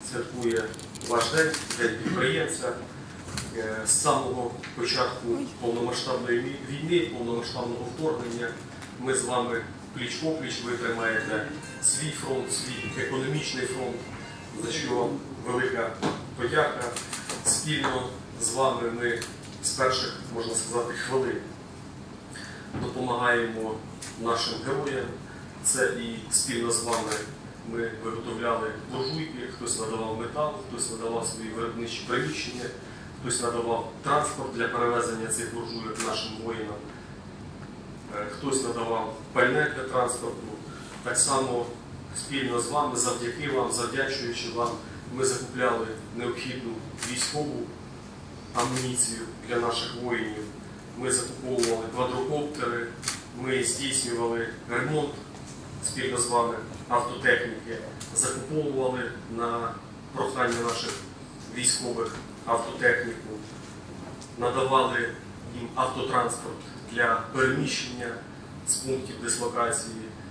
святкує ваш день, День підприємця. З самого початку повномасштабної війни, повномасштабного вторгнення ми з вами пліч-опліч, ви тримаєте свій фронт, свій економічний фронт, за що велика подяка. Спільно з вами ми з перших, можна сказати, хвилин допомагаємо нашим героям. Це і спільно з вами ми виготовляли буржуйки, хтось надавав метал, хтось надавав свої виробничі приміщення, хтось надавав транспорт для перевезення цих буржуйок нашим воїнам, хтось надавав пальне для транспорту. Так само спільно з вами, завдяки вам, завдячуючи вам, ми закупляли необхідну військову амуніцію для наших воїнів. Ми закуповували квадрокоптери, ми здійснювали ремонт спільно з вами автотехніки, закуповували на прохання наших військових автотехніку, надавали їм автотранспорт для переміщення з пунктів дислокації